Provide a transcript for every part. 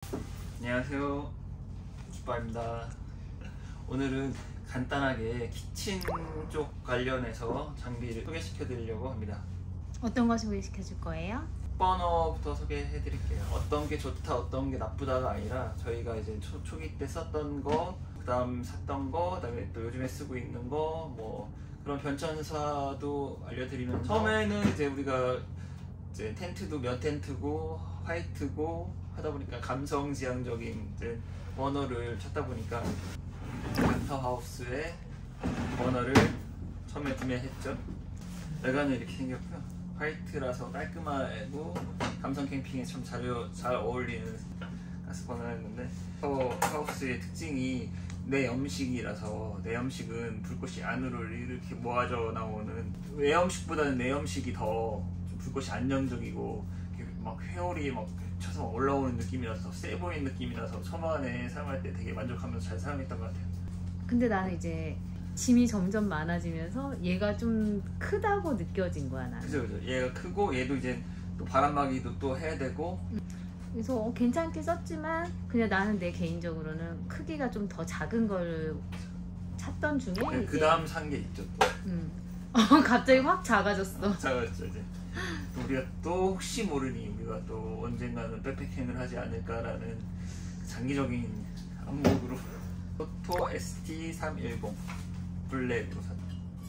안녕하세요, 주빠입니다. 오늘은 간단하게 키친 쪽 관련해서 장비를 소개시켜 드리려고 합니다. 어떤 거 소개시켜 줄 거예요? 버너부터 소개해 드릴게요. 어떤 게 좋다 어떤 게 나쁘다가 아니라 저희가 이제 초기 때 썼던 거, 그 다음 샀던 거, 그 다음에 또 요즘에 쓰고 있는 거, 뭐 그런 변천사도 알려드리면서, 처음에는 이제 우리가 이제 텐트도 면 텐트고 화이트고 하다 보니까 감성지향적인 이제 버너를 찾다 보니까 펜터하우스의 버너를 처음에 구매했죠. 외관은 이렇게 생겼고요. 화이트라서 깔끔하고 감성 캠핑에 참 잘 어울리는 가스 버너였는데, 펜터하우스의 특징이 내염식이라서, 내염식은 불꽃이 안으로 이렇게 모아져 나오는, 외염식보다는 내염식이 더 불꽃이 안정적이고 막 회오리 막 쳐서 올라오는 느낌이라서 더 세 보이는 느낌이라서 초반에 사용할 때 되게 만족하면서 잘 사용했던 것 같아요. 근데 나는 이제 짐이 점점 많아지면서 얘가 좀 크다고 느껴진 거야, 나는. 그죠. 얘가 크고 얘도 이제 또 바람막이도 또 해야 되고. 그래서 괜찮게 썼지만 그냥 나는 내 개인적으로는 크기가 좀 더 작은 걸 찾던 중에 네, 그 다음 산 게 있죠 또. 갑자기 확 작아졌어. 작아졌죠 이제. 또 우리가 또 혹시 모르니 우리가 또 언젠가는 백패킹을 하지 않을까라는 장기적인 안목으로 토토 ST310 블랙으로 샀다.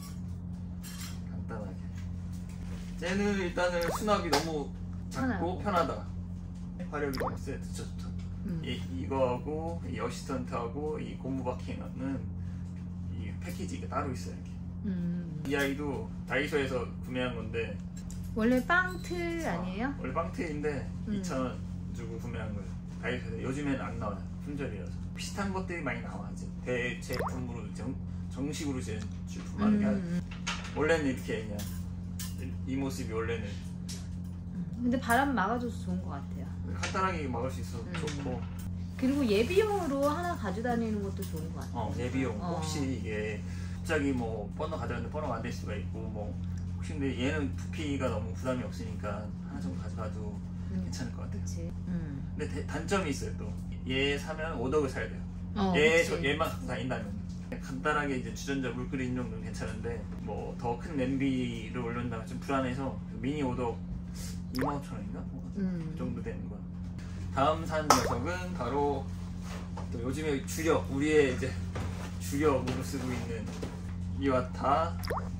간단하게. 쟤는 일단은 수납이 너무 작고 편하다. 화력이 너무 세. 진짜 좋다. 이거하고 이 어시스턴트하고 이 고무 바퀴는 이 패키지가 따로 있어요. 이렇게. 이 아이도 다이소에서 구매한 건데, 원래 빵틀 아니에요? 원래 빵틀인데 2,000원 주고 구매한 거예요. 다이소에서. 요즘에는 안 나와요. 품절이라서. 비슷한 것들이 많이 나와. 이제 대제품으로 정식으로 이제 주품하는 게 아니라, 원래는 이렇게 그냥 이 모습이 원래는. 근데 바람 막아줘서 좋은 것 같아요. 간단하게 막을 수 있어서 좋고. 그리고 예비용으로 하나 가져다니는 것도 좋은 것 같아요. 예비용. 혹시 이게 갑자기 뭐 버너 가져갔는데 버너가 안 될 수가 있고, 뭐 혹시 근데 얘는 부피가 너무 부담이 없으니까 하나 정도 가져가도 괜찮을 것 같아요. 그치. 근데 단점이 있어요. 또 얘 사면 오덕을 사야 돼요. 얘만 갖고 다닌다면 간단하게 이제 주전자 물 끓이는 정도는 괜찮은데, 뭐 더 큰 냄비를 올린다면 좀 불안해서 미니 오덕 25,000원인가? 그 정도 되는 거야. 다음 산 녀석은 바로 또 요즘에 우리의 이제 주력으로 쓰고 있는 이와타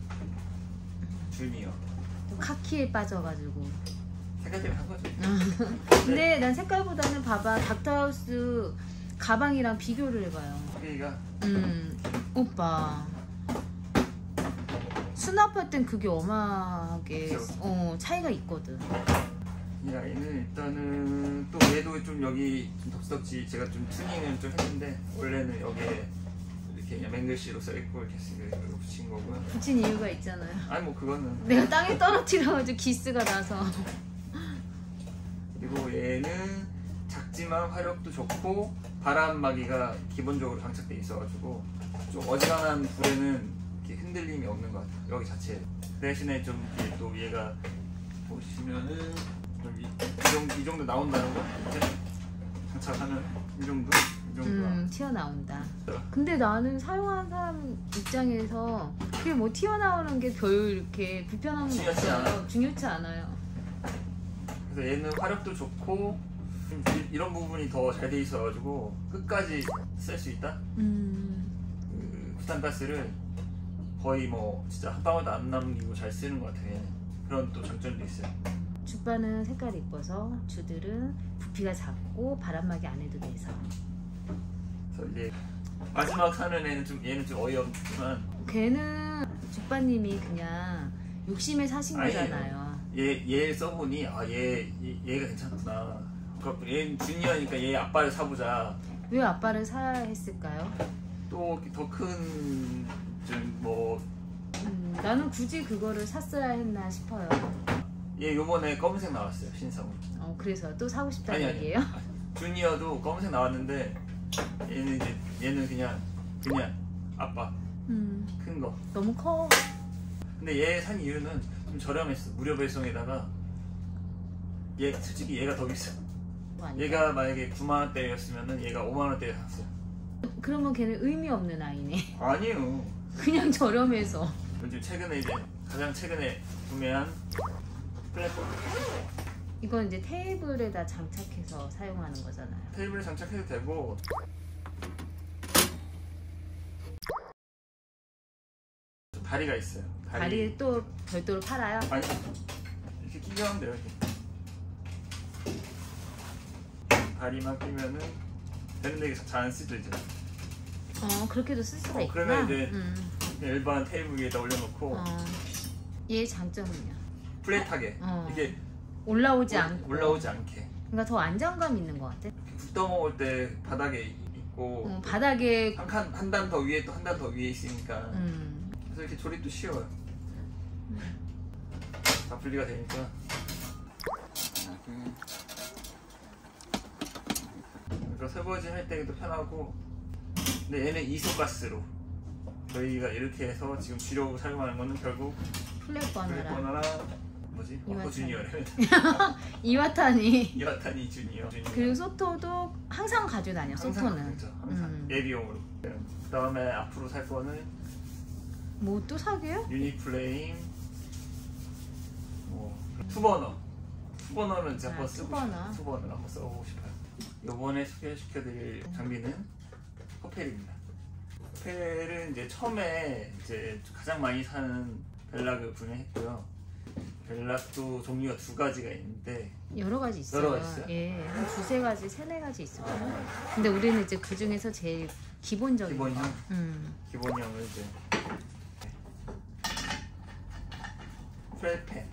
주니어. 카키에 빠져가지고. 색깔 때문에 한 거죠. 근데 난 색깔보다는 봐봐, 닥터하우스 가방이랑 비교를 해봐요. 크기가 오빠 수납할 땐 그게 어마하게 차이가 있거든. 이 아이는 일단은 또 얘도 좀 여기 좀 덥석지, 제가 좀 튜닝을 좀 했는데, 원래는 여기에 이렇게 그냥 맹글씨로 써있고 이렇게 붙인 거고요. 붙인 이유가 있잖아요. 아니 뭐 그거는 내가 땅에 떨어뜨려가지고 기스가 나서. 그리고 얘는 작지만 화력도 좋고 바람막이가 기본적으로 장착돼 있어가지고 좀 어지간한 불에는 이렇게 흔들림이 없는 것 같아요. 여기 자체에. 대신에 좀 또 얘가 보시면은 여기 이 정도 나온다는 거, 이렇게 장착하면 이 정도 튀어나온다. 근데 나는 사용하는 사람 입장에서 그게 뭐 튀어나오는 게 별 이렇게 불편한 건 없어요. 중요치 않아요. 그래서 얘는 화력도 좋고 이런 부분이 더 잘 돼 있어가지고 끝까지 쓸 수 있다. 그 부탄가스를 거의 뭐 진짜 한 방울도 안 남기고 잘 쓰는 것 같아요. 그런 또 장점도 있어요. 주바는 색깔이 이뻐서, 주들은 부피가 작고 바람막이 안 해도 돼서. 그래서 이제 마지막 사는 얘는 좀 어이없지만, 걔는 주바님이 그냥 욕심에 사신 거잖아요. 얘 써보니 얘가 괜찮구나. 얘는 주니어니까 얘 아빠를 사보자. 왜 아빠를 사야 했을까요? 또 더 큰 좀 뭐 나는 굳이 그거를 샀어야 했나 싶어요. 얘 요번에 검은색 나왔어요, 신상으로. 그래서 또 사고 싶다는 얘기예요? 아니. 주니어도 검은색 나왔는데 얘는 그냥 아빠 큰 거. 너무 커. 근데 얘 산 이유는 좀 저렴했어. 무료 배송에다가 솔직히 얘가 더 비싸. 거 아니야? 얘가 만약에 9만원대였으면은 얘가 5만원대에 샀어요. 그러면 걔는 의미 없는 아이네. 아니요. 그냥 저렴해서. 요즘 최근에 이제 가장 최근에 구매한 플랫폼. 이건 이제 테이블에다 장착해서 사용하는 거잖아요. 테이블에 장착해도 되고 다리가 있어요. 다리 또 별도로 팔아요? 아니 이렇게 끼게 하면 돼요. 이렇게. 다리만 끼면은 되는데 이게 잘 안 쓰죠. 그렇게도 쓸 수가 있구나. 그러면 이제 그냥 일반 테이블 위에다 올려놓고 얘 장점은요? 플랫하게 이게 올라오지 않고 올라오지 않게. 그러니까 더 안정감 있는 것 같아. 국 떠먹을 때 바닥에 있고 바닥에 한 단 더 위에 또 한 단 더 위에 있으니까 그래서 이렇게 조립도 쉬워요. 다 분리가 되니까. 그러니까 설거지 할 때도 편하고. 근데 얘는 이소가스로 저희가 이렇게 해서 지금 주로 사용하는 거는 결국 플랫버너랑 뭐지? 워커 주니어래. 이와타니 주니어. 그리고 소토도 항상 가지고 다녀. 소토는 그렇죠. 항상 예비용으로. 그 다음에 앞으로 살 거는 뭐 또 사게요? 유니플레임, 투버너는 제가 한번 쓰고 싶어요. 투버너를 한번 써보고 싶어요. 이번에 소개시켜드릴 장비는 코펠입니다. 코펠은 이제 처음에 이제 가장 많이 사는 벨락을 구매했고요. 벨락도 종류가 두 가지가 있는데 여러 가지 있어요. 여러 가지 있어요? 예, 한 두세 가지, 세네 가지 있을 거예요. 근데 우리는 이제 그 중에서 제일 기본적인 기본형을 이제 프라이팬,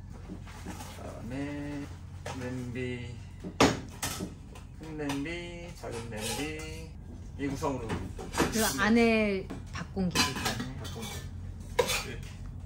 그다음에 냄비, 큰 냄비, 작은 냄비 이 구성으로. 그 안에 밥공기도 있잖아요. 이렇게.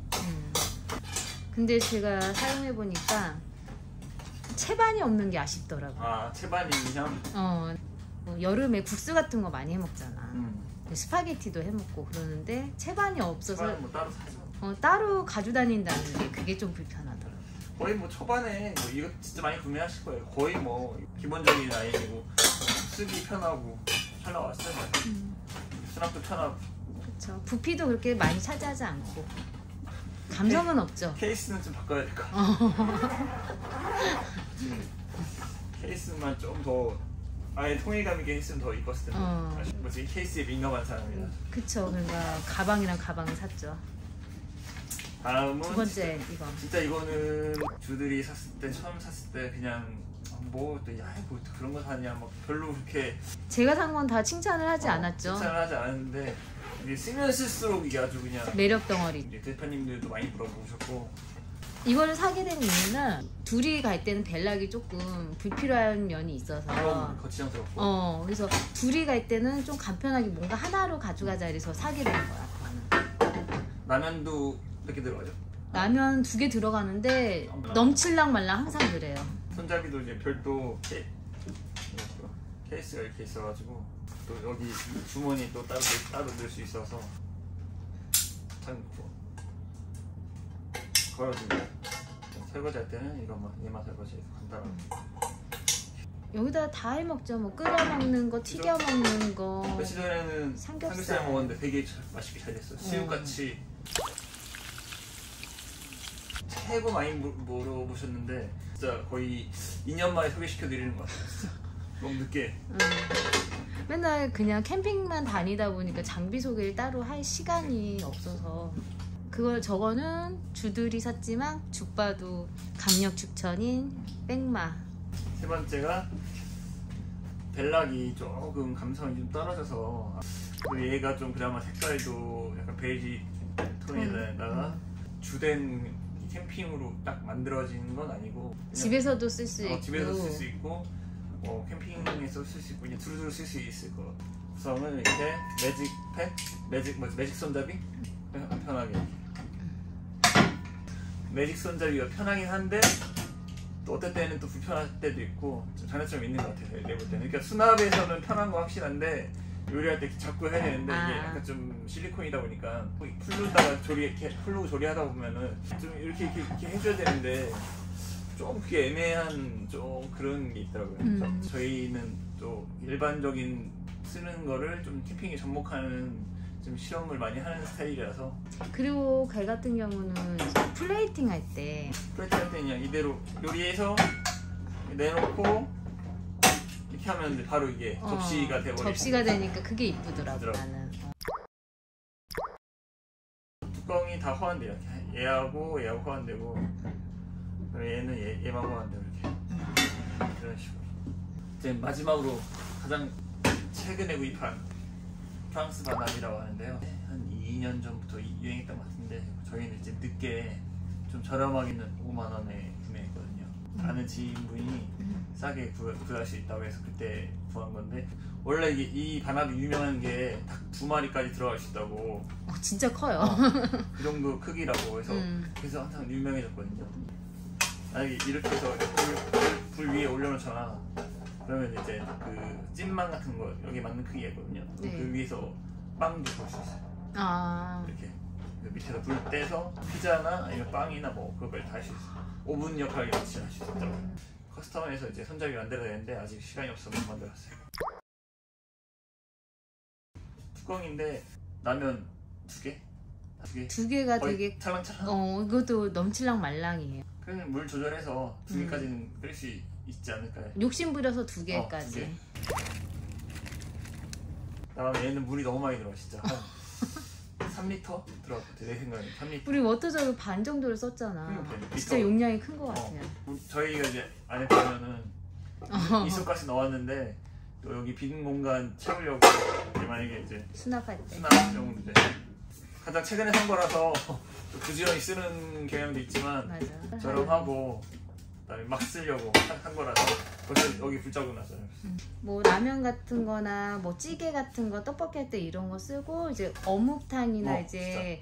근데 제가 사용해 보니까 채반이 없는 게 아쉽더라고요. 채반이 그냥. 여름에 국수 같은 거 많이 해 먹잖아. 스파게티도 해 먹고 그러는데 채반이 없어서. 채반은 뭐 따로 사죠. 따로 가지고 다닌다는 게 그게 좀 불편하더라고요. 거의 뭐 초반에 이거 진짜 많이 구매하실 거예요. 거의 뭐 기본적인 라인이고 쓰기 편하고 잘 나왔어요. 수납도 편하고. 그렇죠. 부피도 그렇게 많이 차지하지 않고 감성은 없죠. 케이스는 좀 바꿔야 될 것 같아요. 케이스만 좀 더 아예 통일감 있게 했으면 더 이뻤을 텐데. 뭐지 케이스에 민감한 사람이라. 그쵸. 그러니까 가방이랑 가방을 샀죠. 다음은 두 번째 이거. 진짜 이거는 주들이 처음 샀을 때 그냥 뭐 그런 거 사냐 막 별로 그렇게. 제가 산 건 다 칭찬을 하지 않았죠. 칭찬을 하지 않았는데 이게 쓰면 쓸수록 이게 아주 그냥 매력 덩어리. 대표님들도 많이 물어보셨고. 이거를 사게 된 이유는 둘이 갈 때는 벨락이 조금 불필요한 면이 있어서 거치장스럽고. 그래서 둘이 갈 때는 좀 간편하게 뭔가 하나로 가져가자 이래서 사게 된 거야. 라면도 몇 개 들어가죠? 라면 2개 들어가는데 넘칠랑 말랑 항상 그래요. 손잡이도 이제 별도 케이스가 이렇게 있어가지고 또 여기 주머니 또 따로 넣을 수 있어서 괜찮고. 걸어주고 설거지 할 때는 얘만 설거지해서 간단하게. 여기다 다 해먹죠. 뭐 끓여 먹는 거, 튀겨 먹는 거. 며칠 전에는 삼겹살 먹었는데 되게 맛있게 잘 됐어요. 수육같이. 최고 많이 물어보셨는데 진짜 거의 2년 만에 소개시켜드리는 것 같아요. 진짜. 너무 늦게. 맨날 그냥 캠핑만 다니다 보니까 장비 소개를 따로 할 시간이 없어서 저거는 주들이 샀지만 죽봐도 강력 추천인 백마. 세 번째가 벨락이 조금 감성이 좀 떨어져서 그리고 얘가 좀 그나마 색깔도 약간 베이지 톤에다가 주된 캠핑으로 딱 만들어진 건 아니고 집에서도 쓸 수 있고 집에서 쓸 수 있고 캠핑에서 쓸 수 있고 이제 두루두루 쓸 수 있을 것 같아요. 구성은 이렇게 매직 손잡이 편하게 매직 손잡이가 편하긴 한데 또 어떨 때는 또 불편할 때도 있고 좀 장단점이 있는 것 같아요. 내볼 때는. 그러니까 수납에서는 편한 거 확실한데 요리할 때 자꾸 해야 되는데 이게 약간 좀 실리콘이다 보니까 풀로다가 풀로 조리하다 보면은 좀 이렇게 해줘야 되는데 좀 그게 애매한 좀 그런 게 있더라고요. 저희는 또 일반적인 쓰는 거를 좀 캠핑에 접목하는 좀 실험을 많이 하는 스타일이라서. 그리고 걔 같은 경우는 플레이팅 할 때 그냥 이대로 요리해서 내놓고 이렇게 하면 이제 바로 이게 접시가 되고 접시가 되니까 그게 이쁘더라고 나는. 뚜껑이 다 호환돼요. 얘하고 호환되고 얘는 얘만 호환되고 이렇게 이런 식으로. 이제 마지막으로 가장 최근에 구입한 프랑스 바나미라고 하는데요. 한 2년 전부터 유행했던 것 같은데 저희는 이제 늦게 좀 저렴하게는 5만 원에 구매했거든요. 아는 지인분이 싸게 구할 수 있다고 해서 그때 구한 건데, 원래 이 바나미 유명한 게 닭 2마리까지 들어갈 수 있다고. 진짜 커요. 그 정도 크기라고 해서 그래서 항상 유명해졌거든요. 만약에 이렇게 해서 불 위에 올려놓잖아. 그러면 이제 그 찐망 같은 거 여기 맞는 크기거든요. 네. 그 위에서 빵도 구울 수 있어요. 이렇게 그 밑에서 불 떼서 피자나 아니면 빵이나 뭐 그걸 다 할 수 있어요. 오븐 역할을 같이 할 수 있더라고요. 커스텀에서 이제 손잡이 만들어야 되는데 아직 시간이 없어서 못 만들었어요. 뚜껑인데 라면 2개? 2개가 되게 찰랑찰랑. 이것도 넘칠랑 말랑이에요. 그냥 물 조절해서 2개까지는 끓일 수 있지 않을까요? 욕심 부려서 2개까지. 그다음에 얘는 물이 너무 많이 들어가 진짜. 한 3리터 들어갔거든 내 생각에. 3리터. 우리 워터저그 반 정도를 썼잖아. 진짜 용량이 큰 것 같아요. 저희가 이제 안에 보면은 이소가스 넣었는데 또 여기 빈 공간 채우려고 만약에 이제 수납할 때 수납용 이제 가장 최근에 산 거라서 부지런히 쓰는 경향도 있지만 맞아. 저렴하고 그다음에 막 쓰려고 한 거라서 벌써 여기 불자국 났어요. 뭐 라면 같은 거나 뭐 찌개 같은 거 떡볶이 할 때 이런 거 쓰고 이제 어묵탕이나 이제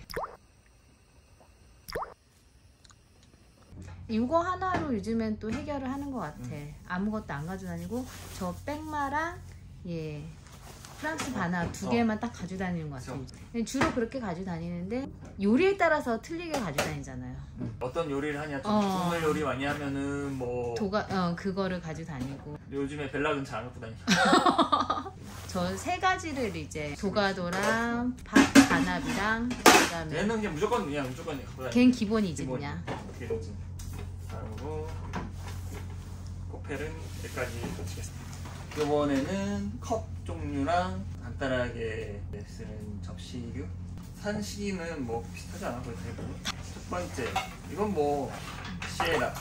이거 하나로 요즘엔 또 해결을 하는 것 같아. 아무것도 안 가지고 다니고 저 백마랑 프랑스 바나 2개만 딱 가지고 다니는 것 같아. 주로 그렇게 가지고 다니는데 요리에 따라서 틀리게 가지고 다니잖아요. 어떤 요리를 하냐, 좀 국물 요리 많이 하면은 뭐 그거를 가지고 다니고. 요즘에 벨락은 잘 안 갖고 다니죠. 저 3가지를 이제 도가도랑 바나비랑 그다음에 얘는 그냥 무조건 갖고 다니죠. 걔는 기본이지 그냥. 그리고 코펠은 여기까지 붙이겠습니다. 이번에는 컵 종류랑 간단하게 쓰는 접시류. 산시기는 뭐 비슷하지 않아 보여요. 첫 번째 이건 뭐 시에라.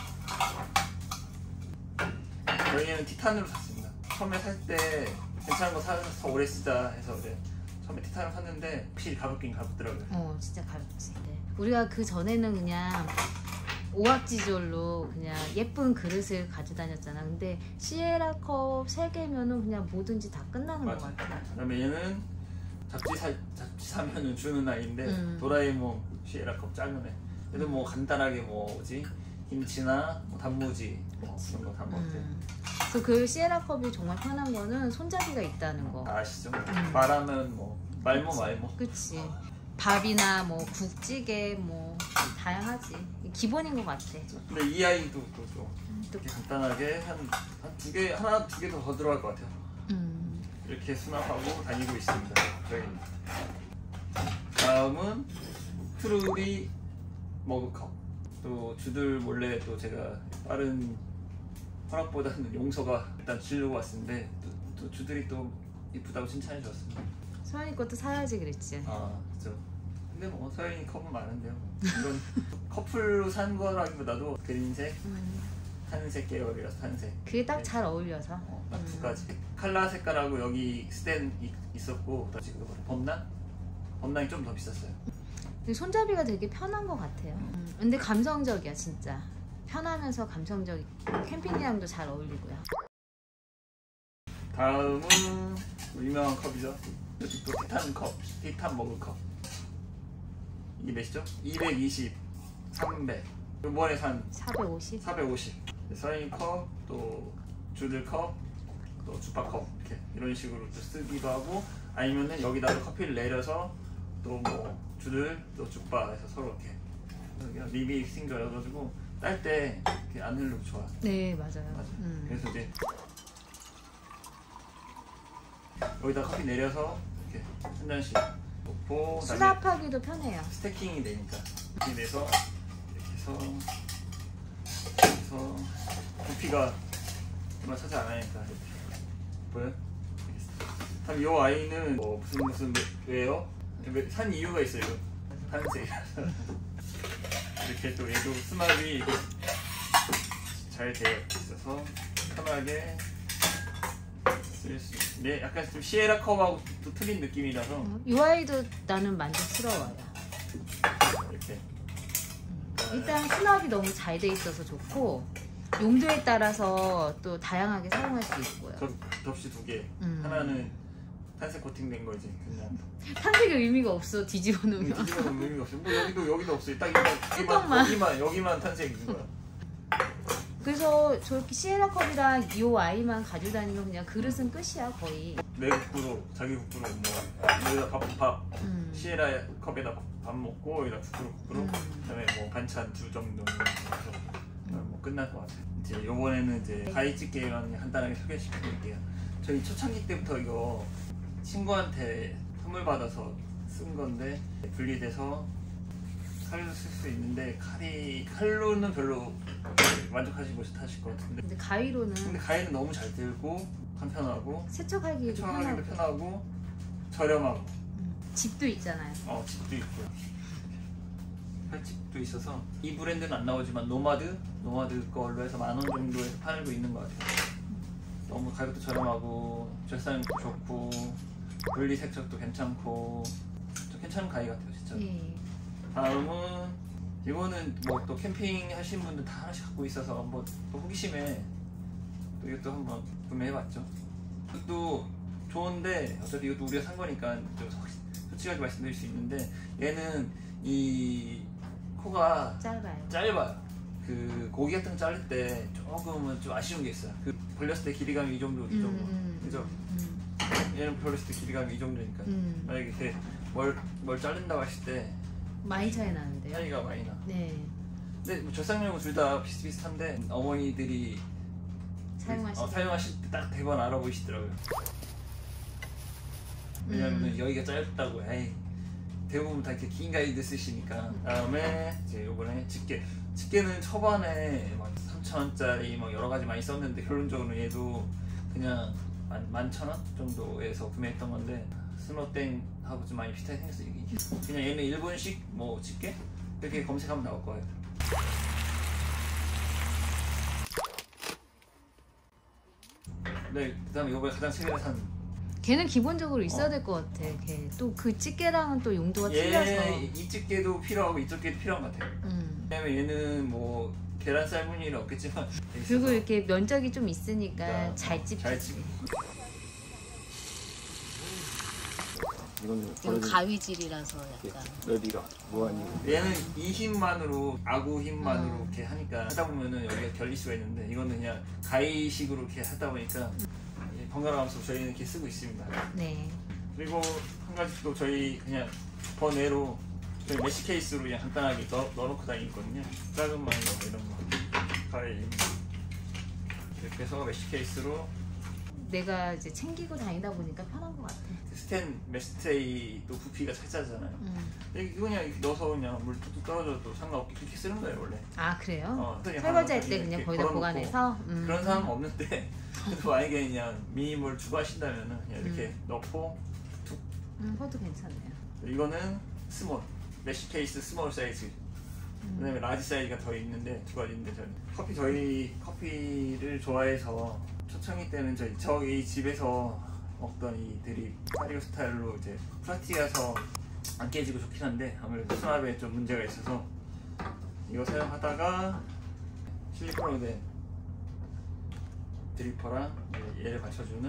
저희는 티탄으로 샀습니다. 처음에 살 때 괜찮은 거 사서 오래 쓰자 해서 이제 처음에 티탄을 샀는데 확실히 가볍긴 가볍더라고요. 진짜 가볍지. 우리가 그 전에는 그냥 오악지졸로 그냥 예쁜 그릇을 가지고 다녔잖아. 근데 시에라 컵 3개면은 그냥 뭐든지 다 끝나는 것 같아. 그다음에 얘는 잡지 사면은 주는 아이인데 도라에몽 시에라 컵 작은 애. 얘도 뭐 간단하게 뭐지 김치나 뭐 단무지 뭐 그런 거 다 먹대. 그 시에라 컵이 정말 편한 거는 손잡이가 있다는 거. 아시죠? 말하면 뭐 말모. 그치. 밥이나 뭐 국찌개 뭐 다양하지. 기본인 것 같아. 근데 이 아이도 또 이렇게 간단하게 한 2개, 하나 2개 더 들어갈 것 같아요. 이렇게 수납하고 다니고 있습니다. 저희는. 다음은 트루리 머그컵. 또 주들 몰래 또 제가 빠른 허락보다는 용서가 일단 주려고 왔는데 또 주들이 또 이쁘다고 칭찬해 주었습니다. 서연이 것도 사야지 그랬지. 그죠. 근데 뭐 서연이 컵은 많은데요. 이건 커플로 산 거라기보다도 그린색, 탄색 계열이라서 탄색. 그게 딱 잘 어울려서. 딱 2가지. 칼라 색깔하고 여기 스텐 있었고 지금 범랑이 좀 더 비쌌어요. 근데 손잡이가 되게 편한 것 같아요. 근데 감성적이야 진짜. 편하면서 감성적. 캠핑이랑도 잘 어울리고요. 다음은 유명한 컵이죠. 또 티탄 컵, 티탄 머그컵. 이게 몇이죠? 220, 300. 이번에 산 450. 서연이 컵, 또 주들 컵, 또 주파 컵 이렇게 이런 식으로 또 쓰기도 하고, 아니면은 여기다가 커피를 내려서 또 뭐 주들 또 주파 해서 서로 이렇게 리믹싱 줘가지고 딸 때 안 흐르고 좋아. 네, 맞아요. 맞아. 그래서 이제 여기다 커피 내려서 이렇게 한 잔씩 놓고 수납하기도 편해요. 스태킹이 되니까 이렇게 내서 이렇게 해서 부피가 정말 차지 안 하니까 이렇게 보여요? 다음 이 아이는 뭐 무슨 왜요? 산 이유가 있어요. 탄색이라서 이렇게 또 얘도 수납이 잘 되어 있어서 편하게 쓸 수 있는데 약간 좀 시에라 컵하고 또 틀린 느낌이라서 이 아이도 나는 만족스러워요. 이렇게 일단 수납이 너무 잘 돼 있어서 좋고 용도에 따라서 또 다양하게 사용할 수 있고요. 접시 2개 하나는 탄색 코팅된 거지 그냥 탄색의 의미가 없어 뒤집어 놓으면. 뒤집어 놓으면 의미가 없어. 뭐 여기도 없어. 딱 여기만 탄색 있는 거야. 그래서 저렇게 시에라 컵이랑 이 아이만 가지고 다니면 그냥 그릇은 끝이야 거의. 내 국부로 자기 국부로 뭐 여기다 밥 시에라 컵에다 밥 먹고 여기다 국부로 그다음에 뭐 반찬 2 정도 해서 뭐 끝날 것 같아요. 이제 요번에는 이제 가위집게만 간단하게 소개시켜드릴게요. 저희 초창기 때부터 이거 친구한테 선물 받아서 쓴 건데 분리돼서 칼로 쓸 수 있는데 칼로는 별로 만족하지 못하실 것 같은데 근데 가위로는 근데 가위는 너무 잘 들고 간편하고 세척하기도 편하고 저렴하고 집도 있잖아요. 집도 있고요. 팔집도 있어서 이 브랜드는 안 나오지만 노마드 걸로 해서 10,000원 정도에서 팔고 있는 것 같아요. 너무 가격도 저렴하고 절산력도 좋고 분리 세척도 괜찮고 좀 괜찮은 가위 같아요 진짜. 예. 다음은 이거는 뭐 또 캠핑 하시는 분들 다 하나씩 갖고 있어서 뭐 또 호기심에 또 이것도 한번 구매해봤죠. 이것도 좋은데 어차피 이것도 우리가 산 거니까 좀 솔직하게 말씀드릴 수 있는데 얘는 이 코가 짧아요. 그 고기 같은 거 자를 때 조금은 좀 아쉬운 게 있어요. 그 벌렸을 때 길이감이 이 정도. 그죠? 얘는 벌렸을 때 길이감이 이 정도니까 만약에 뭘 자른다고 하실 때 많이 차이 나는데요. 차이가 많이 나. 네. 근데 뭐 절삭력은 둘 다 비슷비슷한데 어머니들이 사용하실 때 딱 대번 알아보시더라고요. 왜냐면 여기가 짧다고 대부분 다 이렇게 긴 가이드 쓰시니까. 다음에 이제 요번에 집게는 초반에 막 3,000원짜리 막 여러 가지 많이 썼는데 결론적으로 얘도 그냥 11,000원 정도에서 구매했던 건데 스노땡하고 좀 많이 비슷하게 생겼어요. 그냥 얘는 일본식 뭐 집게? 이렇게 검색하면 나올 거예요. 네, 그 다음에 이번에 가장 최근에 산 걔는 기본적으로 있어야 될 것 같아. 걔 또 그 집게랑은 또 용도가 틀려서. 이 집게도 필요하고 이 집게도 필요한 것 같아요. 왜냐면 얘는 뭐 계란 삶은 일은 없겠지만 그리고 이렇게 면적이 좀 있으니까 잘 찝히지. 이건 가위질이라서 약간 너비가 무한이고 얘는 이 힘만으로 아구 힘만으로 이렇게 하니까 하다 보면은 여기가 결릴 수가 있는데 이거는 그냥 가위식으로 이렇게 하다 보니까 번갈아가면서 저희는 이렇게 쓰고 있습니다. 네. 그리고 한 가지 또 저희 그냥 번외로 저희 메쉬 케이스로 그냥 간단하게 넣어놓고 다니거든요. 작은 마이너 이런 거 가위 이렇게 해서 메쉬 케이스로 내가 이제 챙기고 다니다 보니까 편한 것 같아. 스텐 메쉬트레이도 부피가 작잖아요. 이거 그냥 넣어서 그냥 물 뚝뚝 떨어져도 상관없게 그렇게 쓰는 거예요 원래. 아 그래요? 설거지 할 때 그냥 거기다 보관해서? 그런 사람은 없는데 그래도 만약에 그냥 미니멀 추가하신다면은 그냥 이렇게 넣고 툭. 그것도 괜찮네요. 이거는 스몰 메쉬 케이스 스몰 사이즈. 그다음에 라지 사이즈가 더 있는데 2가지인데 저는 저희 커피를 좋아해서 초창기 때는 저희 집에서 먹던 이 드립 파리오 스타일로 이제 프라티가서 안 깨지고 좋긴 한데 아무래도 수납에 좀 문제가 있어서 이거 사용하다가 실리콘으로 된 드리퍼랑 얘를 받쳐주는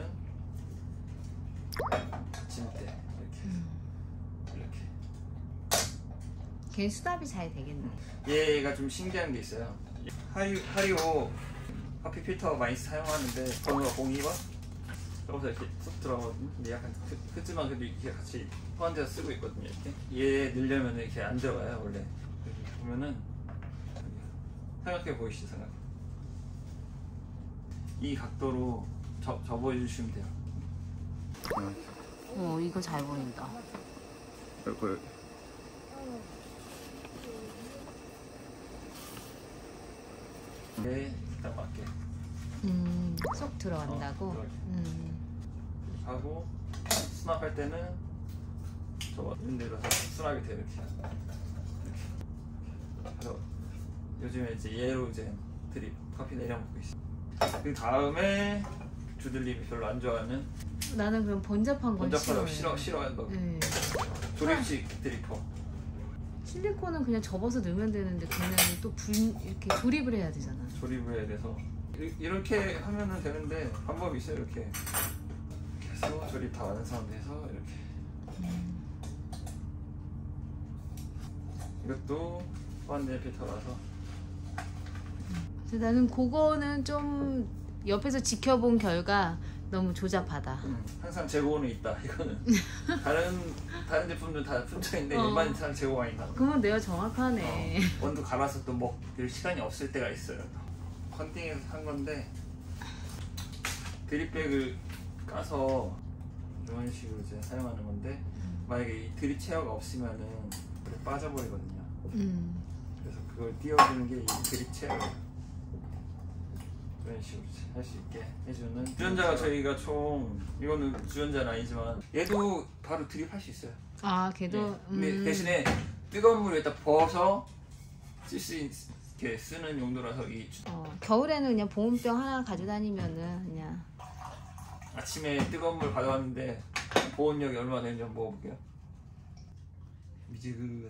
받침대 이렇게 걔 수납이 잘 되겠네. 얘가 좀 신기한 게 있어요. 하리오 커피 필터 많이 사용하는데 번호가 02번? 여기서 이렇게 쏙 들어가거든요. 근데 약간 크지만 그래도 이렇게 같이 포함돼서 쓰고 있거든요. 이렇게 얘 넣으려면 이렇게 안 들어가요 원래. 여기 보면은 삼각형 보이시죠? 삼각형. 이 각도로 접어주시면 돼요. 이거 잘 보인다. 이걸 딱 맞게. 쏙 들어간다고. 하고 수납할 때는 저 이런 데로 수납이 돼 이렇게. 그래서 요즘에 이제 얘로 이제 드립 커피 내려 먹고 있어. 그 다음에 주들님이 별로 안 좋아하는. 나는 그럼 번잡한 건 싫어한다고. 조립식 드리퍼. 실리콘은 그냥 접어서 넣으면 되는데 그냥 또 이렇게 조립을 해야 되잖아. 조립을 해야 돼서 이렇게 하면은 되는데 방법이 있어요. 이렇게 해서 조립 다 완성돼서 이렇게. 이것도 완전 필터라서. 나는 그거는 좀 옆에서 지켜본 결과 너무 조잡하다. 항상 재고는 있다. 이거는 다른 제품들 다 품절인데 일반 잘 재고가 있나. 그러면 내가 정확하네. 원두 갈아서 또 먹을 시간이 없을 때가 있어요. 컨팅해서 산 건데 드립백을 까서 이런 식으로 이제 사용하는 건데 만약에 이 드립 체어가 없으면은 빠져버리거든요. 그래서 그걸 띄워주는 게 이 드립 체어예요. 그런 식으로 할 수 있게 해주는 주전자가 저희가 총 이거는 주전자는 아니지만 얘도 바로 드립할 수 있어요. 아 걔도. 네. 근데 대신에 뜨거운 물에 딱 부어서 쓸 수 있게 쓰는 용도라서 이 겨울에는 그냥 보온병 하나 가져다니면은 그냥 아침에 뜨거운 물 가져왔는데 보온력이 얼마나 되는지 한번 먹어볼게요. 미지근한.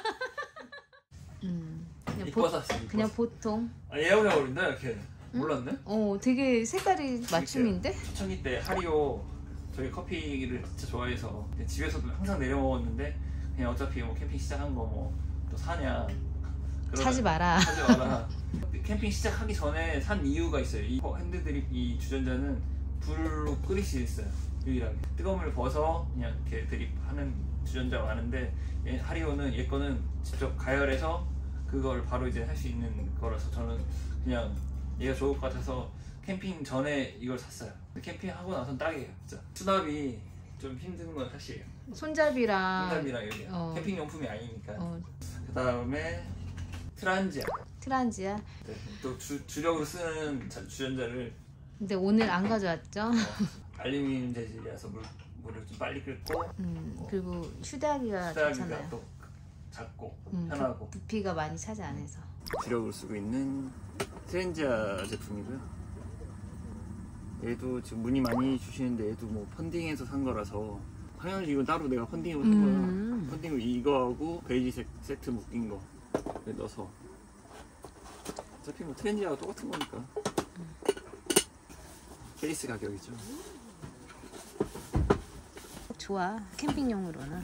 그냥 보통. 에어컨 어린다 이렇게. 몰랐네? 되게 색깔이 맞춤인데? 초창기 때 하리오 저희 커피를 진짜 좋아해서 집에서도 항상 내려 먹었는데 그냥 어차피 뭐 캠핑 시작한 거 뭐 또 사냐 사지 마라. 캠핑 시작하기 전에 산 이유가 있어요. 이 핸드드립 주전자는 불로 끓일 수 있어요. 유일하게 뜨거운 물 부어서 그냥 이렇게 드립하는 주전자가 많은데 하리오는 얘 거는 직접 가열해서 그걸 바로 이제 할 수 있는 거라서 저는 그냥 얘가 좋을 것 같아서 캠핑 전에 이걸 샀어요. 캠핑하고 나선 딱이에요. 진짜 수납이 좀 힘든 건 사실이에요. 손잡이랑 이게 캠핑 용품이 아니니까. 그 다음에 트란지아. 네, 또 주력으로 쓰는 주전자를. 근데 오늘 안 가져왔죠? 알루미늄 재질이라서 물을 좀 빨리 끓고. 그리고 휴대하기가 좋잖아요. 또 작고 편하고 부피가 많이 차지 안 해서. 주력으로 쓰고 있는 트란지아 제품이고요. 얘도 지금 문의 많이 주시는데 얘도 뭐 펀딩해서 산 거라서 당연히 이건 따로 내가 펀딩으로 산 거야. 펀딩으로 이거하고 베이지색 세트 묶인 거 넣어서 어차피 뭐 트란지아가 똑같은 거니까. 케이스 가격이죠. 좋아 캠핑용으로는.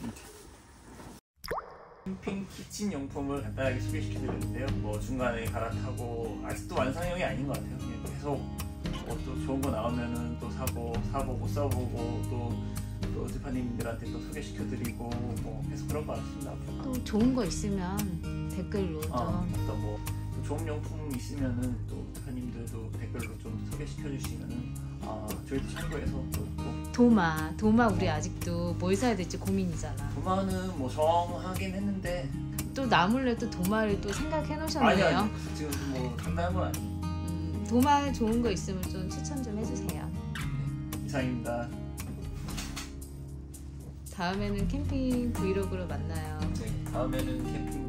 캠핑 키친 용품을 간단하게 소개시켜드렸는데요. 뭐 중간에 갈아타고 아직도 완성형이 아닌 것 같아요. 계속 또 좋은 거 나오면은 또 사보고 써보고 또 대표님들한테 또 소개시켜드리고 뭐 계속 그럴 것 같습니다. 또 좋은 거 있으면 댓글로 또 뭐 좋은 용품 있으면은 또 대표님들도 댓글로 좀 소개시켜주시면은 저희도 참고해서 또 도마 우리 아직도 뭘 사야 될지 고민이잖아. 도마는 뭐 정하긴 했는데 또 나몰래 또 도마를 또 생각해 놓으셨네요. 아니 지금 뭐 간단한 건 아니에요. 도마 좋은 거 있으면 좀 추천 좀 해주세요. 네, 이상입니다. 다음에는 캠핑 브이로그로 만나요. 네, 다음에는 캠핑